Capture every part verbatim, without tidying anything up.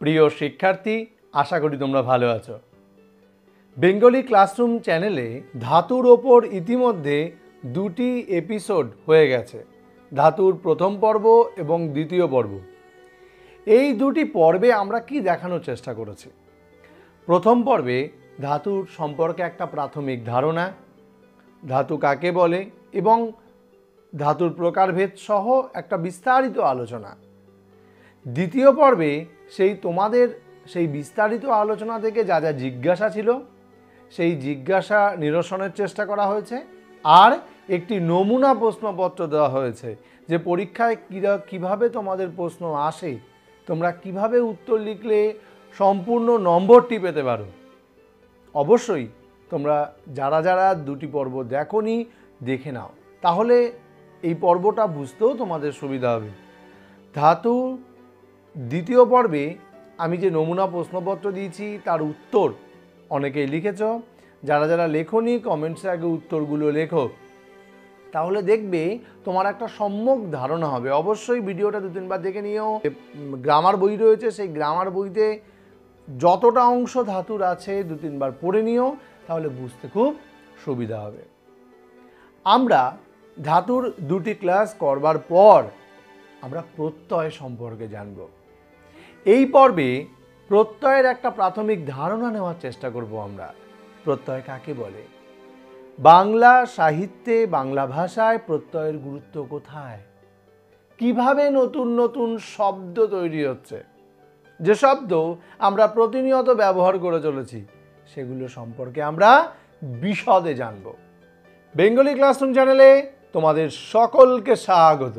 প্রিয় শিক্ষার্থী, আশা করি তোমরা ভালো আছো। বেঙ্গলি ক্লাসরুম চ্যানেলে ধাতুর ওপর ইতিমধ্যে দুটি এপিসোড হয়ে গেছে, ধাতুর প্রথম পর্ব এবং দ্বিতীয় পর্ব। এই দুটি পর্বে আমরা কি দেখানোর চেষ্টা করেছি? প্রথম পর্বে ধাতুর সম্পর্কে একটা প্রাথমিক ধারণা, ধাতু কাকে বলে এবং ধাতুর প্রকারভেদ সহ একটা বিস্তারিত আলোচনা। দ্বিতীয় পর্বে সেই তোমাদের সেই বিস্তারিত আলোচনা থেকে যা যা জিজ্ঞাসা ছিল সেই জিজ্ঞাসা নিরসনের চেষ্টা করা হয়েছে, আর একটি নমুনা প্রশ্নপত্র দেওয়া হয়েছে যে পরীক্ষায় কিভাবে তোমাদের প্রশ্ন আসে, তোমরা কিভাবে উত্তর লিখলে সম্পূর্ণ নম্বরটি পেতে পারো। অবশ্যই তোমরা যারা যারা দুটি পর্ব দেখোনি দেখে নাও, তাহলে এই পর্বটা বুঝতেও তোমাদের সুবিধা হবে। ধাতু দ্বিতীয় পর্বে আমি যে নমুনা প্রশ্নপত্র দিয়েছি তার উত্তর অনেকেই লিখেছ। যারা যারা লেখনি কমেন্টসে আগে উত্তরগুলো লেখো, তাহলে দেখবে তোমার একটা সম্যক ধারণা হবে। অবশ্যই ভিডিওটা দু তিনবার দেখে নিও। গ্রামার বই রয়েছে, সেই গ্রামার বইতে যতটা অংশ ধাতুর আছে দু তিনবার পড়ে নিও, তাহলে বুঝতে খুব সুবিধা হবে। আমরা ধাতুর দুটি ক্লাস করবার পর আমরা প্রত্যয় সম্পর্কে জানব। এই পর্বে প্রত্যয়ের একটা প্রাথমিক ধারণা নেওয়ার চেষ্টা করব আমরা। প্রত্যয় কাকে বলে? বাংলা সাহিত্যে, বাংলা ভাষায় প্রত্যয়ের গুরুত্ব কোথায়? কিভাবে নতুন নতুন শব্দ তৈরি হচ্ছে? যে শব্দ আমরা প্রতিনিয়ত ব্যবহার করে চলেছি সেগুলো সম্পর্কে আমরা বিশদে জানব। বেঙ্গলি ক্লাসরুম চ্যানেলে তোমাদের সকলকে স্বাগত।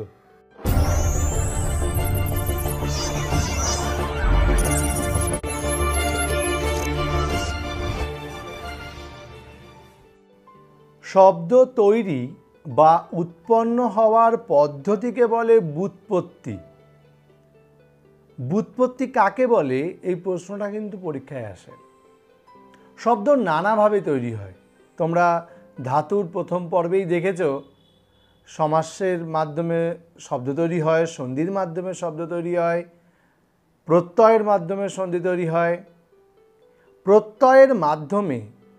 শব্দ তৈরি বা উৎপন্ন হওয়ার পদ্ধতিকে বলে ব্যুৎপত্তি। ব্যুৎপত্তি কাকে বলে এই প্রশ্নটা কিন্তু পরীক্ষায় আসে। শব্দ নানাভাবে তৈরি হয়। তোমরা ধাতুর প্রথম পর্বেই দেখেছ সমাসের মাধ্যমে শব্দ তৈরি হয়, সন্ধির মাধ্যমে শব্দ তৈরি হয়, প্রত্যয়ের মাধ্যমে সন্ধি তৈরি হয়। প্রত্যয়ের মাধ্যমে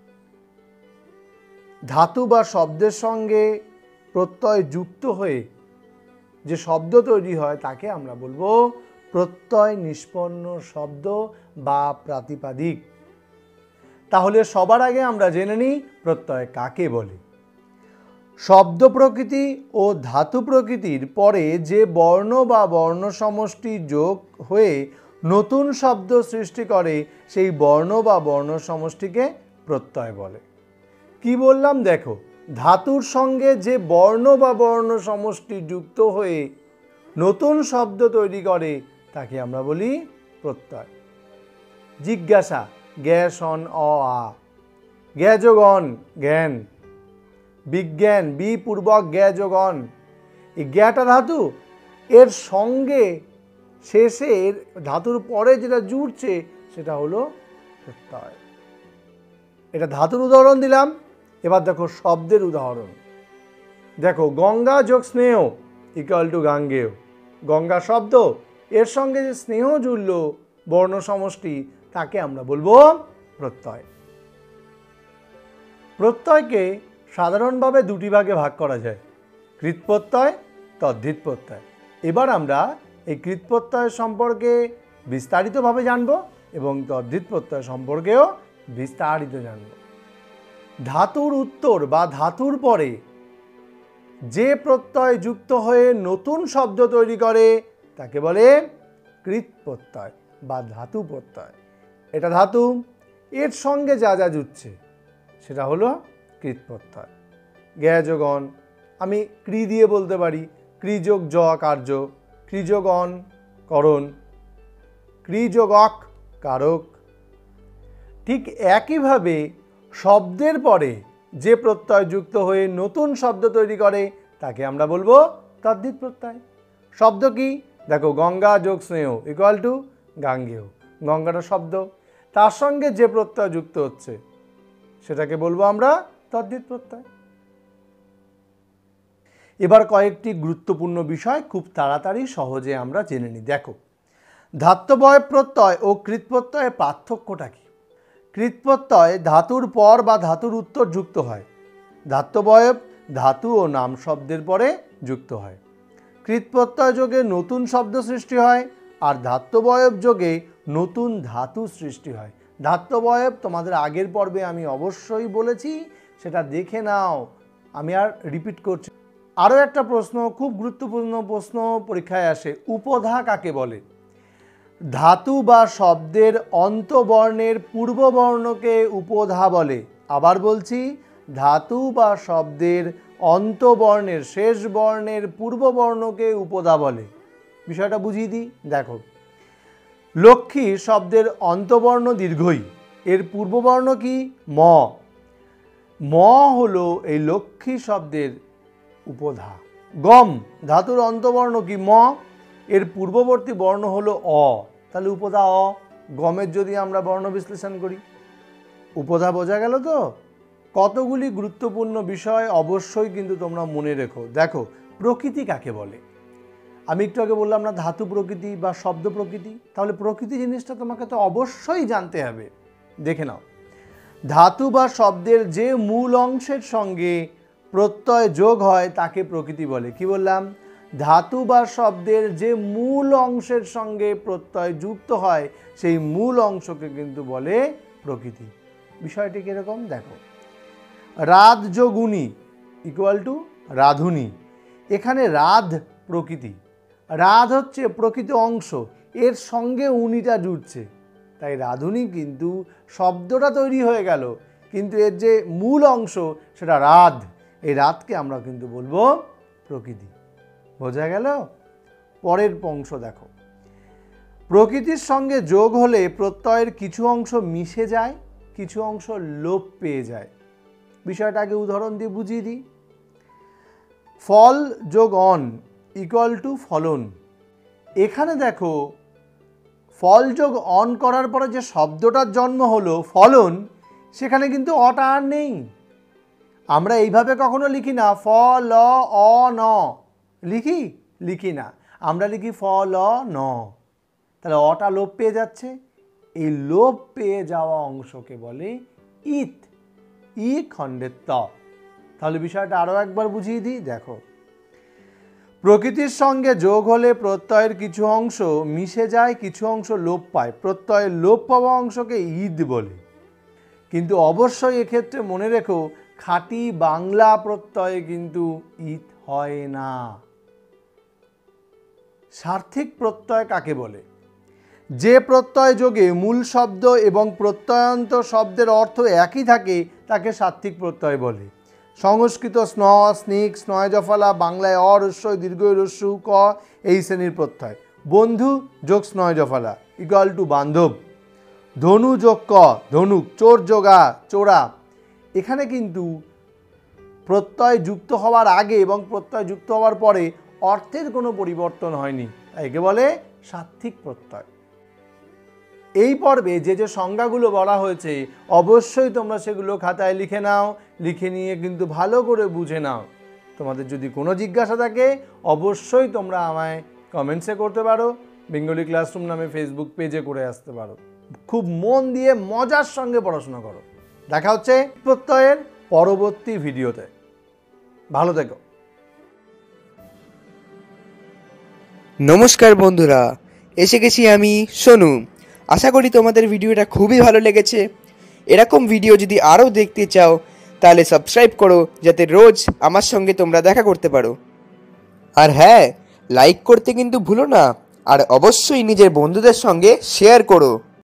ধাতু বা শব্দের সঙ্গে প্রত্যয় যুক্ত হয়ে যে শব্দ তৈরি হয় তাকে আমরা বলবো প্রত্যয় নিষ্পন্ন শব্দ বা প্রাতিপাদিক। তাহলে সবার আগে আমরা জেনে নিই প্রত্যয় কাকে বলে। শব্দ প্রকৃতি ও ধাতু প্রকৃতির পরে যে বর্ণ বা বর্ণ সমষ্টি যোগ হয়ে নতুন শব্দ সৃষ্টি করে সেই বর্ণ বা বর্ণ সমষ্টিকে প্রত্যয় বলে। কি বললাম দেখো, ধাতুর সঙ্গে যে বর্ণ বা বর্ণ সমষ্টি যুক্ত হয়ে নতুন শব্দ তৈরি করে তাকে আমরা বলি প্রত্যয়। জিজ্ঞাসা জ্ঞা সন অ আ, জ্ঞা যোগ অন জ্ঞান, বিজ্ঞান বি পূর্বক জ্ঞা যোগ অন। এই জ্ঞাটা ধাতু, এর সঙ্গে শেষে ধাতুর পরে যেটা জুড়ছে সেটা হলো প্রত্যয়। এটা ধাতুর উদাহরণ দিলাম। এবার দেখো শব্দের উদাহরণ। দেখো গঙ্গা যোগ স্নেহ ইকুয়াল টু গাঙ্গেয়। গঙ্গা শব্দ, এর সঙ্গে যে স্নেহ জুড়ল বর্ণ সমষ্টি তাকে আমরা বলবো প্রত্যয়। প্রত্যয়কে সাধারণভাবে দুটি ভাগে ভাগ করা যায়, কৃৎ প্রত্যয়, তদ্ধিত প্রত্যয়। এবার আমরা এই কৃৎ প্রত্যয় সম্পর্কে বিস্তারিতভাবে জানব এবং তদ্ধিত প্রত্যয় সম্পর্কেও বিস্তারিত জানব। ধাতুর উত্তর বা ধাতুর পরে যে প্রত্যয় যুক্ত হয়ে নতুন শব্দ তৈরি করে তাকে বলে কৃৎ প্রত্যয় বা ধাতু প্রত্যয়। এটা ধাতু, এর সঙ্গে যা যা জুটছে সেটা হলো কৃৎ প্রত্যয়। জ্ঞা যোগ অন, আমি ক্রি দিয়ে বলতে পারি ক্রি যোগ জ কার্য, ক্রি যোগ অন করণ, ক্রি যোগ অক কারক। ঠিক একইভাবে শব্দের পরে যে প্রত্যয় যুক্ত হয়ে নতুন শব্দ তৈরি করে তাকে আমরা বলবো তদ্ধিত প্রত্যয়। শব্দ কি? দেখো গঙ্গা যোগ স্নেহ ইকুয়াল টু গাঙ্গেয়। গঙ্গাটা শব্দ, তার সঙ্গে যে প্রত্যয় যুক্ত হচ্ছে সেটাকে বলবো আমরা তদ্ধিত প্রত্যয়। এবার কয়েকটি গুরুত্বপূর্ণ বিষয় খুব তাড়াতাড়ি সহজে আমরা জেনে নিই। দেখো, ধাত্ববয় প্রত্যয় ও কৃৎপ্রত্যয়ের পার্থক্যটা কি? কৃৎপ্রত্যয় ধাতুর পর বা ধাতুর উত্তর যুক্ত হয়। ধাত্ববয়ব ধাতু ও নাম শব্দের পরে যুক্ত হয়। কৃৎপ্রত্যয় যোগে নতুন শব্দ সৃষ্টি হয়, আর ধাত্ববয়ব যোগে নতুন ধাতু সৃষ্টি হয়। ধাত্ববয়ব তোমাদের আগের পর্বে আমি অবশ্যই বলেছি, সেটা দেখে নাও, আমি আর রিপিট করছি। আরও একটা প্রশ্ন, খুব গুরুত্বপূর্ণ প্রশ্ন পরীক্ষায় আসে, উপধা কাকে বলে? ধাতু বা শব্দের অন্তবর্ণের পূর্ববর্ণকে উপধা বলে। আবার বলছি, ধাতু বা শব্দের অন্তবর্ণের শেষ বর্ণের পূর্ববর্ণকে উপধা বলে। বিষয়টা বুঝিয়ে দিই, দেখো। লক্ষ্মী শব্দের অন্তবর্ণ দীর্ঘই, এর পূর্ববর্ণ কি? ম। ম হলো এই লক্ষ্মী শব্দের উপধা। গম ধাতুর অন্তবর্ণ কি? ম, এর পূর্ববর্তী বর্ণ হলো অ, তাহলে উপধা অ। গমের যদি আমরা বর্ণ বিশ্লেষণ করি, উপধা বোঝা গেল তো? কতগুলি গুরুত্বপূর্ণ বিষয় অবশ্যই কিন্তু তোমরা মনে রেখো। দেখো, প্রকৃতি কাকে বলে? আমি একটু আগে বললাম না, ধাতু প্রকৃতি বা শব্দ প্রকৃতি, তাহলে প্রকৃতি জিনিসটা তোমাকে তো অবশ্যই জানতে হবে। দেখে নাও, ধাতু বা শব্দের যে মূল অংশের সঙ্গে প্রত্যয় যোগ হয় তাকে প্রকৃতি বলে। কি বললাম? ধাতু বা শব্দের যে মূল অংশের সঙ্গে প্রত্যয় যুক্ত হয় সেই মূল অংশকে কিন্তু বলে প্রকৃতি। বিষয়টি কিরকম দেখো, রাধ যোগ উনি ইকুয়াল টু রাধুনী। এখানে রাধ প্রকৃতি, রাধ হচ্ছে প্রকৃত অংশ, এর সঙ্গে উনিটা জুড়ছে, তাই রাধুনী কিন্তু শব্দটা তৈরি হয়ে গেল, কিন্তু এর যে মূল অংশ সেটা রাধ, এই রাধকে আমরা কিন্তু বলবো প্রকৃতি। বোঝা গেল? পরের অংশ দেখো, প্রকৃতির সঙ্গে যোগ হলে প্রত্যয়ের কিছু অংশ মিশে যায়, কিছু অংশ লোপ পেয়ে যায়। বিষয়টা আগে উদাহরণ দিয়ে বুঝিয়ে দিই। ফল যোগ অন ইকুয়াল টু ফলন। এখানে দেখো, ফল যোগ অন করার পরে যে শব্দটার জন্ম হলো ফলন, সেখানে কিন্তু অটা আর নেই। আমরা এইভাবে কখনো লিখি না ফ ল অ ন, লিখি লিখি না, আমরা লিখি ফ ল ন, তাহলে অটা লোপ পেয়ে যাচ্ছে। এই লোপ পেয়ে যাওয়া অংশকে বলে ইত, ই খণ্ডের ত। তাহলে বিষয়টা আরও একবার বুঝিয়ে দিই, দেখো, প্রকৃতির সঙ্গে যোগ হলে প্রত্যয়ের কিছু অংশ মিশে যায়, কিছু অংশ লোপ পায়, প্রত্যয়ের লোপ পাওয়া অংশকে ঈদ বলে। কিন্তু অবশ্যই এক্ষেত্রে মনে রেখো, খাঁটি বাংলা প্রত্যয়ে কিন্তু ঈদ হয় না। সার্থিক প্রত্যয় কাকে বলে? যে প্রত্যয় যোগে মূল শব্দ এবং প্রত্যয়ান্ত শব্দের অর্থ একই থাকে তাকে সার্থিক প্রত্যয় বলে। সংস্কৃত স্ন, স্নিক, স্নয় জফলা, বাংলায় অ রস্যই দীর্ঘই রস্যু ক এই শ্রেণীর প্রত্যয়। বন্ধু যোগ স্নয় জফলা ইকুয়াল টু বান্ধব। ধনু যোগ ক ধনুক, চোর যোগা চোরা। এখানে কিন্তু প্রত্যয় যুক্ত হওয়ার আগে এবং প্রত্যয় যুক্ত হওয়ার পরে অর্থের কোনো পরিবর্তন হয়নি, একে বলে সার্থিক প্রত্যয়। এই পর্বে যে যে সংজ্ঞাগুলো বলা হয়েছে অবশ্যই তোমরা সেগুলো খাতায় লিখে নাও, লিখে নিয়ে কিন্তু ভালো করে বুঝে নাও। তোমাদের যদি কোনো জিজ্ঞাসা থাকে অবশ্যই তোমরা আমায় কমেন্টসে করতে পারো, বেঙ্গলি ক্লাসরুম নামে ফেসবুক পেজে করে আসতে পারো। খুব মন দিয়ে মজার সঙ্গে পড়াশোনা করো। দেখা হচ্ছে প্রত্যয়ের পরবর্তী ভিডিওতে। ভালো থেকো। নমস্কার বন্ধুরা, এসে গেছি আমি সোনু। আশা করি তোমাদের ভিডিওটা খুবই ভালো লেগেছে। এরকম ভিডিও যদি আরও দেখতে চাও তাহলে সাবস্ক্রাইব করো, যাতে রোজ আমার সঙ্গে তোমরা দেখা করতে পারো। আর হ্যাঁ, লাইক করতে কিন্তু ভুলো না, আর অবশ্যই নিজের বন্ধুদের সঙ্গে শেয়ার করো।